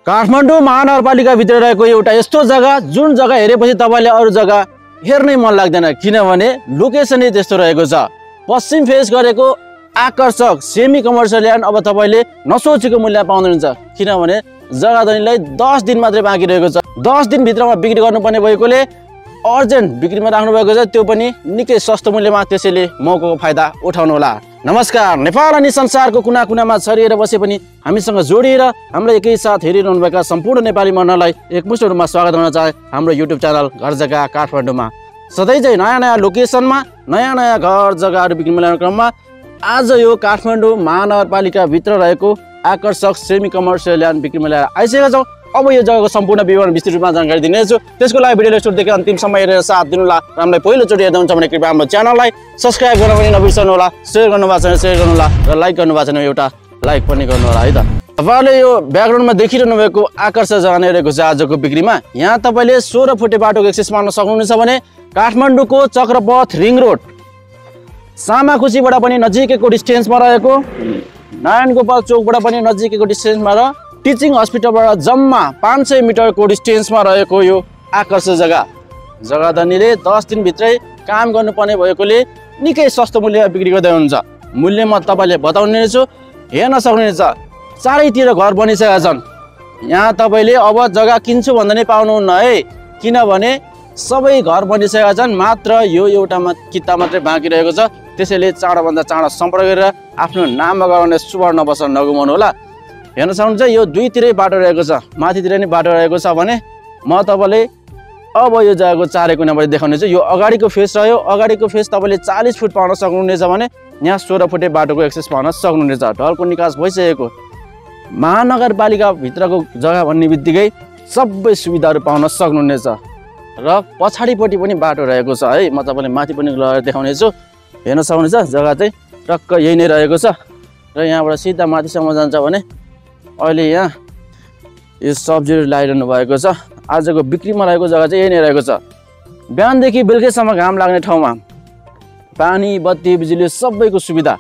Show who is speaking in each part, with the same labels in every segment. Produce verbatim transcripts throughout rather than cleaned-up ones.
Speaker 1: काठमाडौँ महानगरपालिकाभित्र रहेको एउटा यस्तो जग्गा जुन जग्गा हेरेपछि तपाईँले अरू जग्गा हेर्नै मन लाग्दैन, किनभने लोकेसनै त्यस्तो रहेको छ। पश्चिम फेस गरेको आकर्षक सेमी कमर्सियल ल्यान्ड अब तपाईँले नसोचेको मूल्य पाउनुहुन्छ, किनभने जग्गा धनीलाई दस दिन मात्रै बाँकी रहेको छ। दस दिनभित्रमा बिक्री गर्नुपर्ने भएकोले अर्जेन्ट बिक्रीमा राख्नु भएको छ, त्यो पनि निकै सस्तो मूल्यमा। त्यसैले मौकाको फाइदा उठाउनुहोला। नमस्कार, नेपाल अनि संसारको कुना कुनामा छरिएर बसे पनि हामीसँग जोडिएर हामीलाई एकैसाथ हेरिरहनुभएका सम्पूर्ण नेपाली मनलाई एकमुष्ट रूपमा स्वागत गर्न चाहे हाम्रो युट्युब च्यानल घर जग्गा काठमाडौँमा। सधैँ चाहिँ नयाँ नयाँ लोकेसनमा नयाँ नयाँ घर जग्गाहरू बिक्रीमा ल्याउने क्रममा आज यो काठमाडौँ महानगरपालिकाभित्र रहेको आकर्षक सेमी कमर्सियल ल्यान्ड बिक्रीमा ल्याएर आइसकेका छौँ। अब यो जग्गाको सम्पूर्ण विवरण विस्तृत रूपमा जानकारी दिनेछु। त्यसको लागि भिडियोलाई सुरुदेखि अन्तिमसम्म हेरेर साथ दिनुहोला। र हामीलाई पहिलोचोटि हेर्नुहुन्छ भने कृपया हाम्रो च्यानललाई सब्सक्राइब गर्न पनि नबिर्सनुहोला। सेयर गर्नुभएको छैन सेयर गर्नुहोला र लाइक गर्नुभएको छैन एउटा लाइक पनि गर्नुहोला है त। तपाईँले यो ब्याकग्राउन्डमा देखिरहनु भएको आकर्षक जग्गा नै रहेको छ आजको बिक्रीमा। यहाँ तपाईँले सोह्र फुटे बाटोको एक्सेस मार्न सक्नुहुनेछ भने काठमाडौँको चक्रपथ रिङ रोड सामाखुसीबाट पनि नजिकैको डिस्टेन्समा रहेको, नारायण गोपाल चोकबाट पनि नजिकैको डिस्टेन्समा र टिचिङ हस्पिटलबाट जम्मा पाँच सय मिटरको डिस्टेन्समा रहेको यो आकर्षक जग्गा। जग्गा धनीले दस दिनभित्रै काम गर्नुपर्ने भएकोले निकै सस्तो मूल्यमा बिक्री गर्दै हुन्छ। मूल्य म तपाईँले बताउने छु, हेर्न सक्नुहुनेछ। चारैतिर घर बनिसकेका छन्। यहाँ तपाईँले अब जग्गा किन्छु भन्दा नै पाउनुहुन्न है, किनभने सबै घर बनिसकेका छन्। मात्र यो एउटा किता मात्रै बाँकी रहेको छ। त्यसैले चाँडोभन्दा चाँडो सम्पर्क गरेर आफ्नो नाममा गराउने सुवर्ण अवसर नगुमाउनु होला। हेर्न सक्नुहुन्छ यो दुईतिरै बाटो रहेको छ, माथितिर नै बाटो रहेको छ भने म तपाईँले अब यो जग्गाको चारै कुनाबाट देखाउनेछु। यो अगाडिको फेस रह्यो, अगाडिको फेस तपाईँले चालिस फुट पाउन सक्नुहुनेछ भने यहाँ सोह्र फुटे बाटोको एक्सेस पाउन सक्नुहुनेछ। ढलको निकास भइसकेको महानगरपालिकाभित्रको जग्गा भन्ने बित्तिकै सबै सुविधाहरू पाउन सक्नुहुनेछ। र पछाडिपट्टि पनि बाटो रहेको छ है, म तपाईँलाई माथि पनि लगेर देखाउनेछु। हेर्न सक्नुहुनेछ जग्गा चाहिँ टक्क यही नै रहेको छ। र यहाँबाट सिधा माथिसम्म जान्छ भने अहिले यहाँ यो सब्जीहरू लगाइरहनु भएको छ। आजको बिक्रीमा रहेको जग्गा चाहिँ यही नै रहेको छ। बिहानदेखि बेलुकैसम्म घाम लाग्ने ठाउँमा पानी बत्ती बिजुली सबैको सुविधा।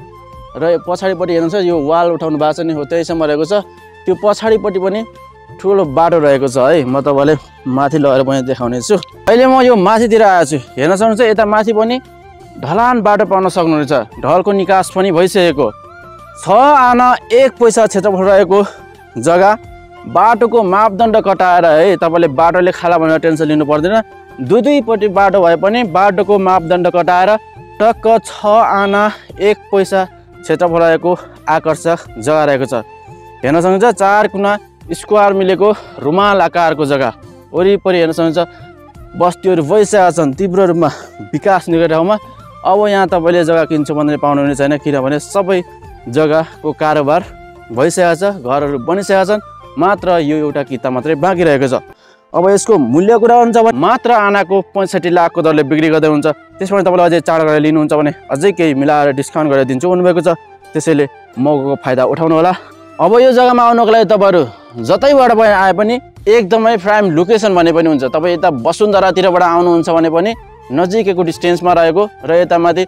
Speaker 1: र यो पछाडिपट्टि हेर्नुहुन्छ यो वाल उठाउनु भएको छ नि, हो त्यहीसम्म रहेको छ। त्यो पछाडिपट्टि पनि ठुलो बाटो रहेको छ है, म तपाईँलाई माथि लगेर पनि देखाउने छु। अहिले म यो माथितिर आएको छु। हेर्न सक्नुहुन्छ यता माथि पनि ढलान बाटो पाउन सक्नुहुनेछ। ढलको निकास पनि भइसकेको छ आना एक पैसा क्षेत्रफल रहेको जग्गा। बाटोको मापदण्ड कटाएर है तपाईँले बाटोले खाला भनेर टेन्सन लिनु पर्दैन। दुई दुईपट्टि बाटो भए पनि बाटोको मापदण्ड कटाएर टक्क छ आना एक पैसा क्षेत्रफल रहेको आकर्षक जग्गा रहेको छ। हेर्न सक्नुहुन्छ चार कुना स्क्वायर मिलेको रुमाल आकारको जग्गा। वरिपरि हेर्न सक्नुहुन्छ बस्तीहरू भइसकेका छन् तीव्र रूपमा विकास हुने ठाउँमा। अब यहाँ तपाईँले जग्गा किन्छु भन्ने पाउनुहुने छैन, किनभने सबै जग्गाको कारोबार भइसकेको छ, घरहरू बनिसकेका छन्। मात्र यो एउटा किता मात्रै बाँकी रहेको छ। अब यसको मूल्य कुरा हुन्छ भने मात्र आनाको पैँसठी लाखको दरले बिक्री गर्दै हुन्छ। त्यसमा तपाईँले अझै चाँडो गरेर लिनुहुन्छ भने अझै केही मिलाएर डिस्काउन्ट गरेर दिन्छु भन्नुभएको छ। त्यसैले मौकाको फाइदा उठाउनु होला। अब यो जग्गामा आउनको लागि तपाईँहरू जतैबाट पनि आए पनि एकदमै प्राइम लोकेसन भने पनि हुन्छ। तपाईँ यता वसुन्धरातिरबाट आउनुहुन्छ भने पनि नजिकैको डिस्टेन्समा रहेको, र यता माथि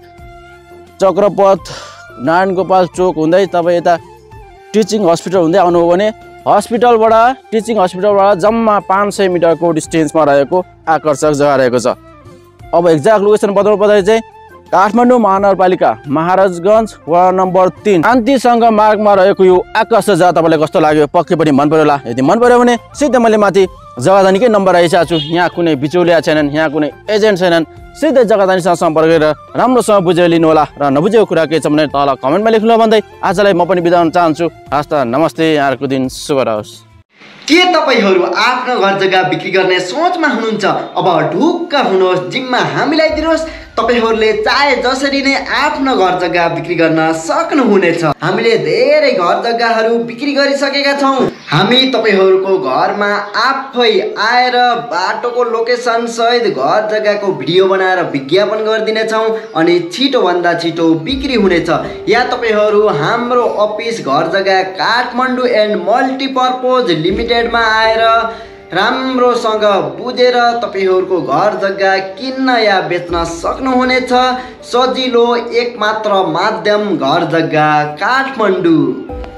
Speaker 1: चक्रपथ नारायण गोपाल चोक हुँदै तपाईँ यता टिचिङ हस्पिटल हुँदै आउनुभयो भने हस्पिटलबाट टिचिङ हस्पिटलबाट जम्मा पाँच सय मिटरको डिस्टेन्समा रहेको आकर्षक जग्गा रहेको छ। अब एक्ज्याक्ट लोकेसन बताउनु पर्दा चाहिँ काठमाडौँ महानगरपालिका महाराजगञ्ज वार्ड नम्बर तिन शान्तिसँग मार्गमा रहेको यो आकर्षक जग्गा तपाईँलाई कस्तो लाग्यो पक्कै पनि मन पर्यो होला। यदि मन पर्यो भने सिधै मैले माथि जग्गादानीकै नम्बर आइसकेको छु। यहाँ कुनै बिचौलिया छैनन्, यहाँ कुनै एजेन्ट छैनन्। सिधै जग्गादानीसँग सम्पर्क गरेर राम्रोसँग बुझेर लिनु होला। र नबुझेको कुरा के छ भने तल कमेन्टमा लेख्नु भन्दै आजलाई म पनि बिदा हुन चाहन्छु। हस् त, नमस्ते, यहाँहरूको दिन शुभ रहोस्।
Speaker 2: के तपाईहरू आफ्नो घर जग्गा बिक्री गर्ने सोचमा हुनुहुन्छ? अब ढुक्क हुनुहोस्, जिम्मा हामीलाई दिनुहोस्। तपाईहरूले चाहे जसरी नै आफ्नो घर जग्गा बिक्री गर्न सक्नुहुनेछ। हामीले धेरै घर जग्गाहरू बिक्री गरिसकेका छौँ। हामी तपाईहरूको घरमा आफै आएर बाटोको लोकेसन सहित घर जग्गाको भिडियो बनाएर विज्ञापन गरिदिनेछौँ अनि छिटोभन्दा छिटो बिक्री हुनेछ। या तपाईहरू हाम्रो अफिस घर जग्गा काठमाडौँ एन्ड मल्टिपर्पोज लिमिटेडमा आएर राम्रोसँग बुझेर तपाईहरूको घर जग्गा किन्न या बेच्न सक्नुहुनेछ। सजिलो एकमात्र माध्यम घर जग्गा काठमाडौँ।